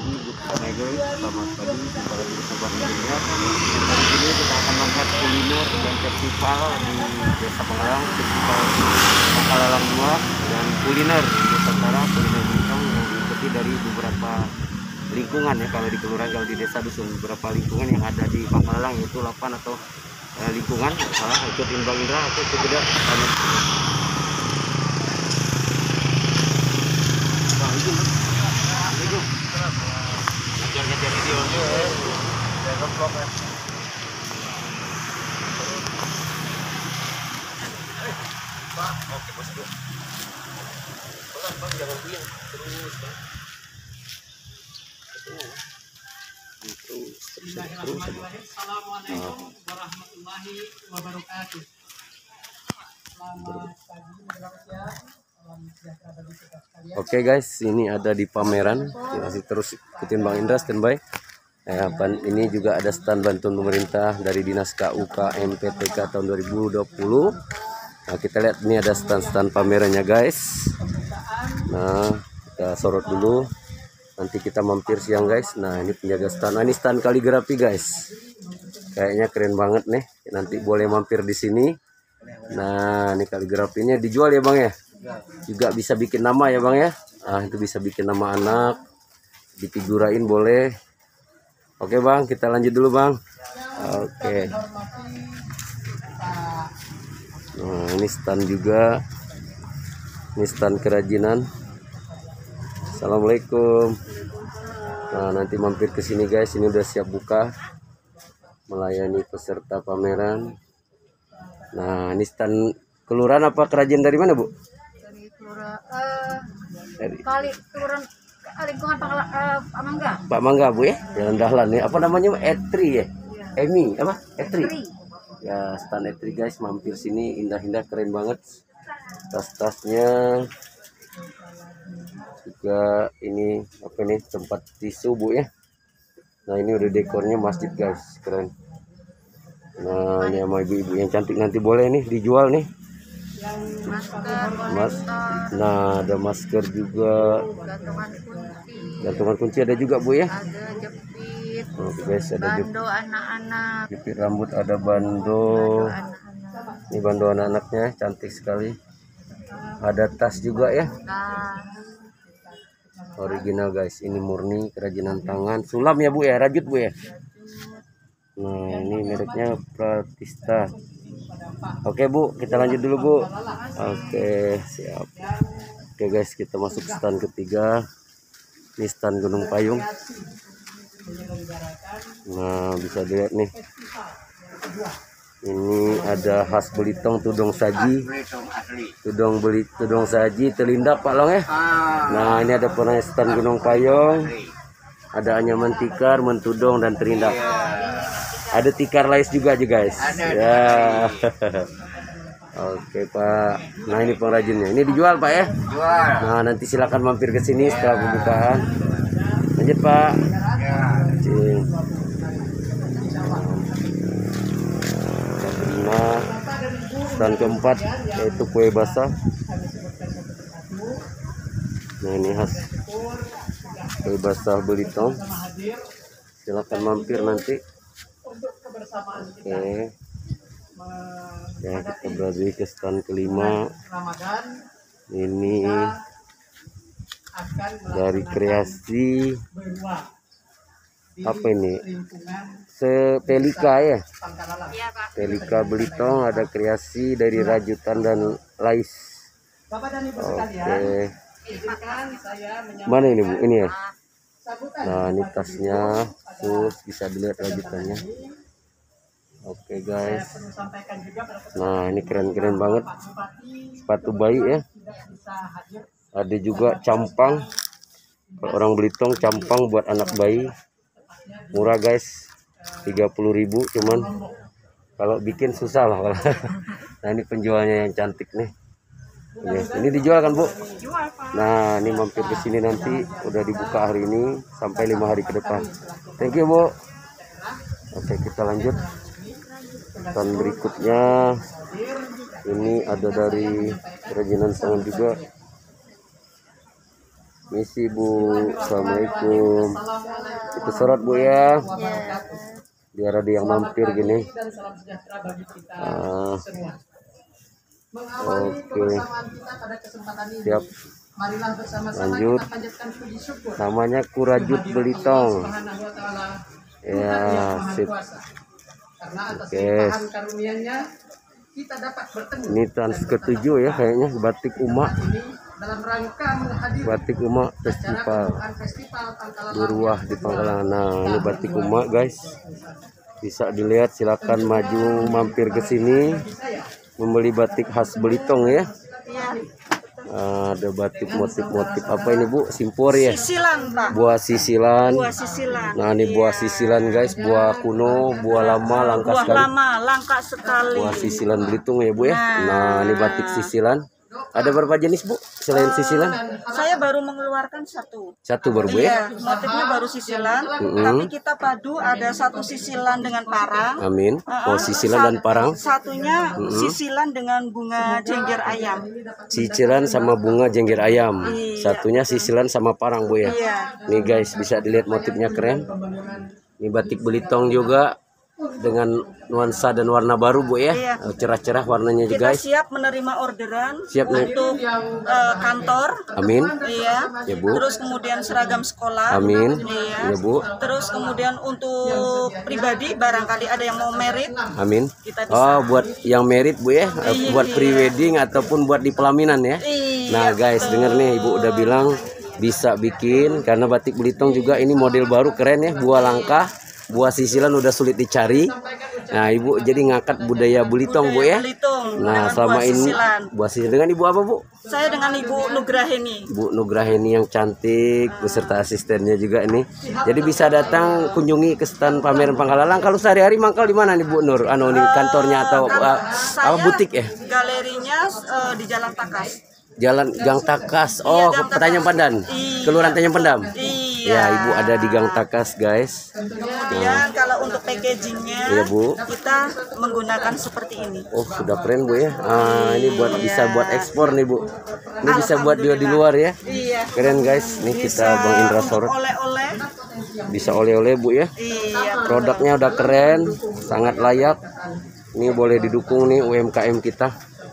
pagi selamat pagi, jumpa lagi bersama Indonesia. Kali ini kita akan melihat kuliner dan festival di Desa Pangalalang, festival Pangalalang 2 dan kuliner Nusantara, kuliner Bintang yang diikuti dari beberapa lingkungan ya. Kalau di kelurahan, kalau di desa dusun, beberapa lingkungan yang ada di Pangalalang, yaitu 8 atau lingkungan. Ikutin Bang Indra, aku ikut tidak pamit. Ngejar videonya vlog ya. Pak, oke bosku. Bang, jangan bilang terus Bang. Assalamualaikum warahmatullahi wabarakatuh. Selamat pagi, salam sejahtera bagi kita sekalian. Oke guys, ini ada di pameran. Masih terus ikutin Bang Indra standby. Ini juga ada stand bantuan pemerintah dari Dinas KUK MPTK tahun 2020. Nah, kita lihat ini ada stand-stand pamerannya guys. Nah, kita sorot dulu. Nanti kita mampir siang guys. Nah, ini penjaga stand. Nah, ini stand kaligrafi guys. Kayaknya keren banget nih. Nanti boleh mampir di sini. Nah, ini kaligrafinya dijual ya Bang ya. Juga bisa bikin nama ya Bang ya. Nah, itu bisa bikin nama anak. Difigurain boleh. Oke Bang, kita lanjut dulu Bang. Oke. Nah, ini stand juga. Ini stand kerajinan. Assalamualaikum. Nah, nanti mampir ke sini guys. Ini udah siap buka, melayani peserta pameran. Nah, ini stand kelurahan apa kerajinan dari mana Bu? Dari kelurahan kelurahan lingkungan Pak Mangga. Pak Mangga Bu ya, Jalan Dahlan ya. Apa namanya? Etri ya? Emi apa? Etri. Ya, stand Etri guys, mampir sini, indah-indah, keren banget. Tas-tasnya juga. Ini apa nih, tempat tisu Bu ya. Nah, ini udah dekornya masjid guys, keren. Nah, ini sama ibu-ibu yang cantik, nanti boleh nih dijual nih. Masker, nah ada masker juga, gantungan kunci ada juga Bu ya. ada jepit, Oke guys, ada bando anak-anak, jepit rambut, ada bando. Ini bando anak-anaknya cantik sekali. Ada tas juga ya, original guys. Ini murni kerajinan tangan, sulam ya Bu ya, rajut Bu ya. Nah, ini mereknya Pratista. Oke Bu, kita lanjut dulu Bu. Oke, siap. Oke guys, kita masuk stand ketiga. Ini stand Gunung Payung. Nah, bisa dilihat nih. Ini ada khas Belitung, tudong saji. Tudong saji telindak Pak Long ya. Nah, ini ada pernah stand Gunung Payung. Ada anyaman tikar, mentudong dan terindak. Ada tikar lais juga aja guys. Ya. Oke Pak. Nah, ini pengrajinnya. Ini dijual Pak ya? Jual. Nah, nanti silakan mampir ke sini setelah pembukaan. Lanjut Pak. Nah, stand keempat yaitu kue basah. Nah, ini khas kue basah Belitung. Silakan mampir nanti. Oke. Ya, kita berada ke stand kelima. Ini dari kreasi apa ini? Pelika ya. Pelika Belitung, ada kreasi dari rajutan dan lais. Oke. Mana ini Bu? Ini ya. Nah, ini tasnya, terus bisa dilihat rajutannya. Oke guys. Nah, ini keren-keren banget. Sepatu bayi ya. Ada juga campang. Kalau orang Belitung, campang buat anak bayi. Murah guys. 30.000 cuman. Kalau bikin susah lah. Nah, ini penjualnya yang cantik nih. Ini dijual kan Bu? Nah, ini mampir ke sini nanti, udah dibuka hari ini sampai 5 hari ke depan. Thank you Bu. Oke, kita lanjut. Dan berikutnya ini ada dari kerajinan tangan juga. Misi Bu. Assalamualaikum. Itu sorot Bu ya. Biar ada yang mampir gini. Dan salam sejahtera bagi kita semua. Mengawali kebersamaan kita pada kesempatan ini. Siap. Marilah bersama-sama Lanjut. kita panjatkan puji syukur. Namanya Kurajut Belitong. Subhanahu wa ta'ala, Ya, Tuhan yang Maha sip. Kuasa. Karena atas Oke. limpahan karunia-Nya kita dapat bertemu. Ini trans ke-7 ya kayaknya, batik Uma. Ini dalam rangka menghadiri Batik Uma acara Festival pembukaan festival Pangkalan Duruah di Pangkalan. Nah, ini batik Uma guys. Bisa dilihat, silakan maju mampir ke sini membeli batik khas Belitung ya. Ada batik motif-motif apa ini Bu? Simpor ya? Sisilan, Pak. Buah sisilan. Buah sisilan. Nah, ini buah sisilan guys, buah kuno, buah lama, langka Buah sekali. lama, langka sekali. Buah sisilan Belitung ya Bu ya. Nah, ini batik sisilan. Ada berapa jenis Bu selain sisilan? Saya baru mengeluarkan satu. Satu baru Bu ya. Iya, motifnya baru sisilan, tapi kita padu ada satu sisilan dengan parang. Amin. Oh, sisilan dan parang. Satunya sisilan dengan bunga jengger ayam. Sisilan sama bunga jengger ayam. Iya. Satunya sisilan sama parang Bu ya. Iya. Nih guys, bisa dilihat motifnya keren. Ini batik Belitung juga dengan nuansa dan warna baru Bu ya. Iya. Cerah-cerah warnanya juga Kita guys. siap menerima orderan Siap nih. untuk kantor. Amin. Iya. Ya Bu. Terus kemudian seragam sekolah. Amin. Ya Iya. Bu. Terus kemudian untuk pribadi barangkali ada yang mau merit, Amin. kita bisa. Oh, buat yang merit Bu ya, buat pre-wedding ataupun buat di pelaminan ya. Iya, Nah guys, denger nih Ibu udah bilang bisa bikin, karena batik Belitung juga ini model baru keren ya, buah langka, buah sisilan udah sulit dicari. Nah Ibu jadi ngangkat budaya Belitung Bu ya. Belitung Nah dengan selama buah ini sisilan. buah sisilan dengan Ibu apa Bu? Saya dengan Ibu Nugraheni. Bu Nugraheni yang cantik beserta asistennya juga ini. Jadi bisa datang kunjungi ke stand pameran Pangkalalang. Kalau sehari-hari mangkal di mana nih Bu Nur? Anu nih kantornya atau apa Saya butik ya? galerinya di Jalan Takas. Jalan Gang Takas. Oh, Gang ke Tanjung Pandan. Iya. Kelurahan Tanjung Pandam. Iya. Ya, Ibu ada di Gang Takas, guys. Kemudian kalau untuk packagingnya Iya, Bu. kita menggunakan seperti ini. Oh, sudah keren Bu ya. Ini buat bisa buat ekspor nih Bu. Ini bisa buat juga di luar ya. Iya. Keren guys. Nih kita Bang Indra sorot. Oleh-oleh. Bisa oleh-oleh Bu ya. Iya. Produknya udah keren, sangat layak. Ini boleh didukung nih UMKM kita.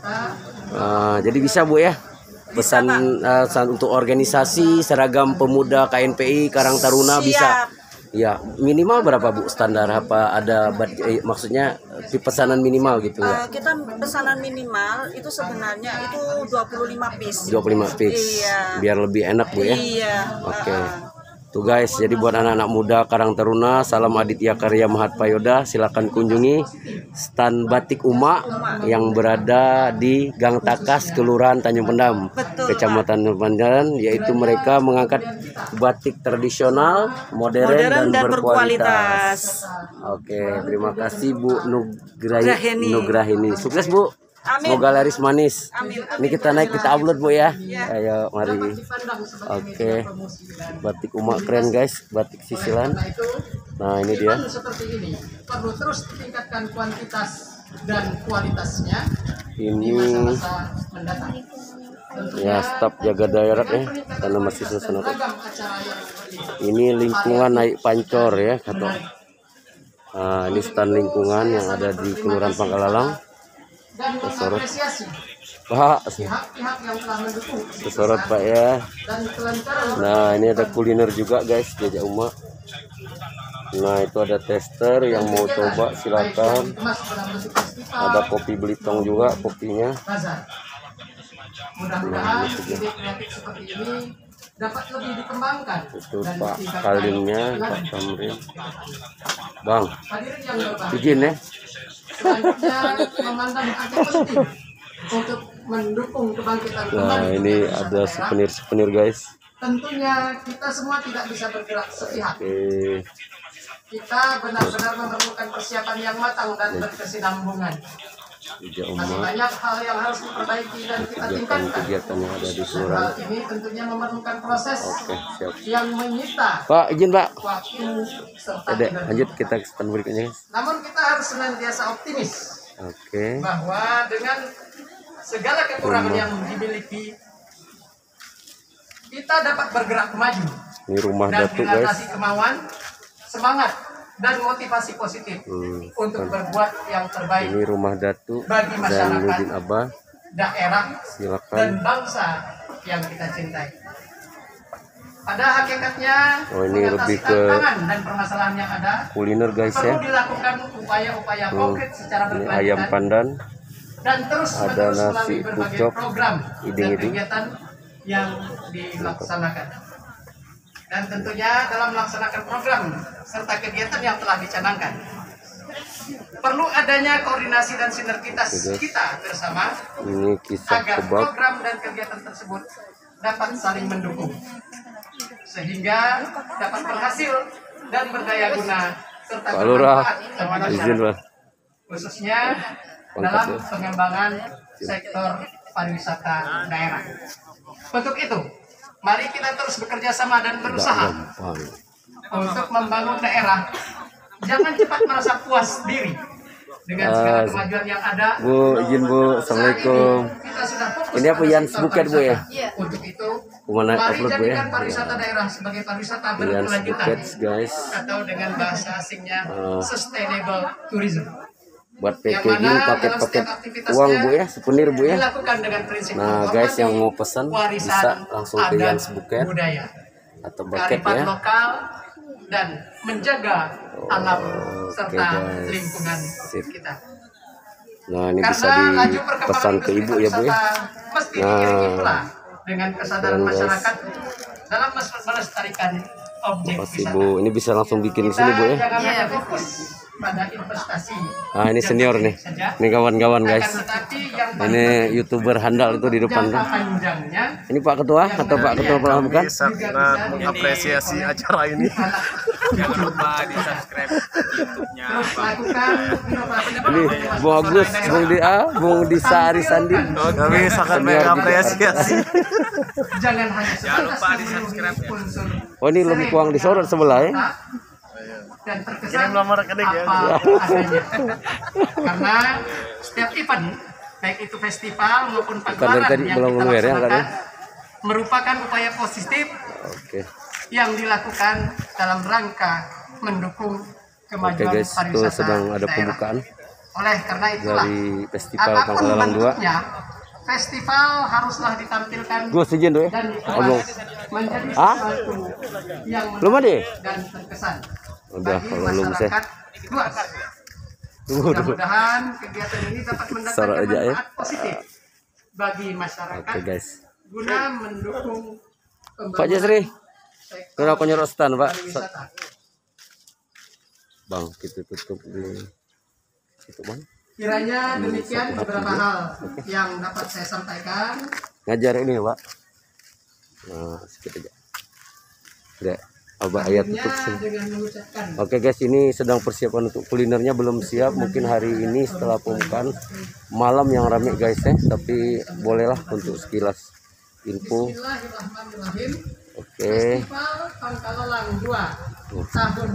Jadi bisa Bu ya. Pesan untuk organisasi seragam pemuda KNPI Karang Taruna Siap. bisa. Ya, minimal berapa Bu standar apa ada maksudnya di pesanan minimal gitu ya. Kita pesanan minimal itu sebenarnya itu 25 piece. 25 piece. Iya. Biar lebih enak Bu ya. Iya. Oke. Tuh guys, jadi buat anak-anak muda Karang Taruna, salam Aditya Karya Mahatpayoda, silakan kunjungi stand batik Uma yang berada di Gang Takas, Kelurahan Tanjung Pendam, Betul, Kecamatan Pandan, yaitu mereka mengangkat batik tradisional, modern dan berkualitas. Oke, terima kasih Bu Nugraheni. Sukses Bu. Amin. Semoga laris manis. Amin. Ini kita naik, kita upload Bu ya. Ayo mari. Oke. Batik Uma keren guys, batik sisilan. Nah, ini dia. Seperti ini perlu terus ditingkatkan kuantitas dan kualitasnya di Ini masa mendatang. ya staf jaga daerah ya, karena masih suasana. Beragam acara yang berlimpah. Ini lingkungan naik pancor ya, kata. Ini stand lingkungan yang ada di Kelurahan Pangkalalang. Dan mengapresiasi Pak, pihak-pihak yang telah mendukung kesorot Pak ya. dan kelancaran Nah, ini ada kuliner juga guys, Jajak Uma. Nah, itu ada tester yang mau coba silakan. dikemas dalam bentuk festival Ada kopi Belitung juga, kopinya. bazar. Mudah-mudahan ide kreatif seperti ini dapat lebih dikembangkan Itu dan Pak ditingkatkan Kalimnya, Pak lagi. Tamrin. Bang, Hadirin yang berbahagia, izin ya. selanjutnya memandang arti penting untuk mendukung kebangkitan Nah, kembali ini Indonesia ada daerah. souvenir-souvenir guys. Tentunya kita semua tidak bisa bergerak sepihak. Oke. Kita benar-benar memerlukan persiapan yang matang dan berkesinambungan. Jajak Masih Uma, banyak hal yang harus diperbaiki dan kita tingkatkan. kegiatan-kegiatan yang ada di Hal kelurahan. ini tentunya memerlukan proses Oke, siap. yang menyita Pak, izin Pak. waktu serta Ada, energi. lanjut kita ke stand berikutnya guys. Namun kita harus senantiasa optimis Oke. bahwa dengan segala kekurangan yang dimiliki kita dapat bergerak maju Ini rumah dan Datuk, dilandasi guys. kemauan, semangat, dan motivasi positif untuk berbuat yang terbaik Ini rumah Datuk bagi dan masyarakat, Nurdin Abah. daerah, dan Silakan. bangsa yang kita cintai. Pada hakikatnya, Oh, ini mengatasi lebih ke tantangan dan permasalahan yang ada, Kuliner, guys, perlu ya. dilakukan upaya-upaya konkret secara Ini ayam berkelanjutan pandan. dan terus Ada menerus nasi melalui berbagai pucuk, program dan iding-iding. kegiatan yang dilaksanakan. Dan tentunya dalam melaksanakan program serta kegiatan yang telah dicanangkan, perlu adanya koordinasi dan sinergitas kita bersama Ini kisah agar kebab. program dan kegiatan tersebut dapat saling mendukung sehingga dapat berhasil dan berdaya guna serta Pak Lurah, bermanfaat bagi izin masyarakat, lah. khususnya Pangkat dalam ya. pengembangan sektor pariwisata daerah. Untuk itu, mari kita terus bekerja sama dan Tidak berusaha gampang. untuk membangun daerah. Jangan cepat merasa puas diri dengan segala kemajuan yang ada. Bu, izin Bu. Assalamualaikum. Kita sudah fokus Ini apa pada Yan sektor Buket, Bu, ya? pariwisata. Untuk itu, Kemana mari upload, Bu, ya? jadikan pariwisata daerah sebagai pariwisata Yan berkelanjutan Buket, guys. atau dengan bahasa asingnya sustainable tourism. Buat Yang packaging mana dalam paket-paket setiap aktivitasnya uang, Bu, ya. Souvenir, Bu, ya. dilakukan dengan prinsip Nah, guys, yang mau pesan warisan bisa langsung ke adat Yan Buket budaya, atau bucket, kearifan ya. lokal, dan menjaga alam serta guys. lingkungan Sip. kita. Nah, ini bisa Karena laju perkembangan dipesan ke industri Ibu, ya, Bu, ya. pariwisata mesti Nah. diiringi pula dengan kesadaran Keren, guys. masyarakat dalam melestarikan objek Makasih, wisata. Bu. Ini bisa langsung bikin di sini, Bu, ya. Jangan hanya fokus pada investasi. Ah, ini senior nih. saja, Ini kawan-kawan, guys. akan tetapi yang Ini YouTuber handal itu di depan jangka tuh. panjangnya Ini Pak Ketua atau Pak Ketua Pelabuhan? Sangat mengapresiasi acara ini. Jangan lupa di subscribe YouTube-nya terus Bang. lakukan inovasi. Ini Bung Agus, Bung Dia, Bung Disa Arisandi. Kami sangat mengapresiasi. Jangan hanya Jangan lupa sebatas di subscribe ya. unsur Oh, ini lengkuang disorot sebelah, ya. dan terkesan Kirim nomor rekening, ya. apa adanya. Karena setiap event baik itu festival maupun dari pagelaran tadi yang belum kita ngeluar ya, laksanakan Kak, ya? merupakan upaya positif Oke. yang dilakukan dalam rangka mendukung Oke, kemajuan guys, itu pariwisata sedang ada daerah. pembukaan Oleh karena itulah dari Festival apapun Pangkalan 2. bentuknya, festival haruslah ditampilkan Gue izin tuh, ya. dan Abang. dikemas menjadi Hah? sesuatu yang Belum ada, ya? dan terkesan Udah, bagi kalau belum saya. masyarakat luas. Tunggu dulu. Mudah-mudahan kegiatan ini dapat Sorot mendatangkan aja, ya. manfaat positif bagi masyarakat Oke, guys. guna mendukung Pak Jasri, sektor kena aku nyerot stand, Pak. pariwisata. Bang, kita tutup di situ, Bang. Kiranya demikian satu beberapa hati, hal yang dapat saya sampaikan. Ngajar ini, Pak. Nah, sedikit aja. Udah, Abah ayat tutup sini. Dengan mengucapkan Oke, guys, ini sedang persiapan untuk kulinernya, belum siap. Mungkin hari ini setelah pembukaan malam yang rame, guys, ya. Tapi bolehlah untuk sekilas info. Bismillahirrahmanirrahim. Oke. Festival Pangkalalang 2 tahun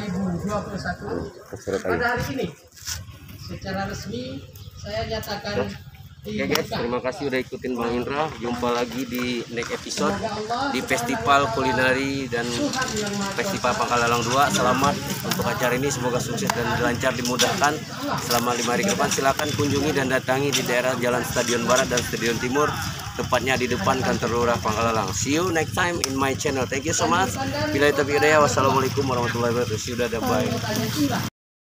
2021 Keseret aja. pada hari ini secara resmi saya nyatakan Oke, guys, terima kasih udah ikutin Bang Indra. Jumpa lagi di next episode Semoga Allah di Festival Kulineri dan Tuhan yang Maha Festival Pangkalalang 2. Selamat untuk acara ini, semoga sukses dan lancar, dimudahkan selama 5 hari ke depan. Silakan kunjungi dan datangi di daerah Jalan Stadion Barat dan Stadion Timur, tepatnya di depan kantor lurah Pangkalalang. See you next time in my channel. Thank you so much. Bila itu hidayah, wassalamualaikum warahmatullahi wabarakatuh. Sudah, bye.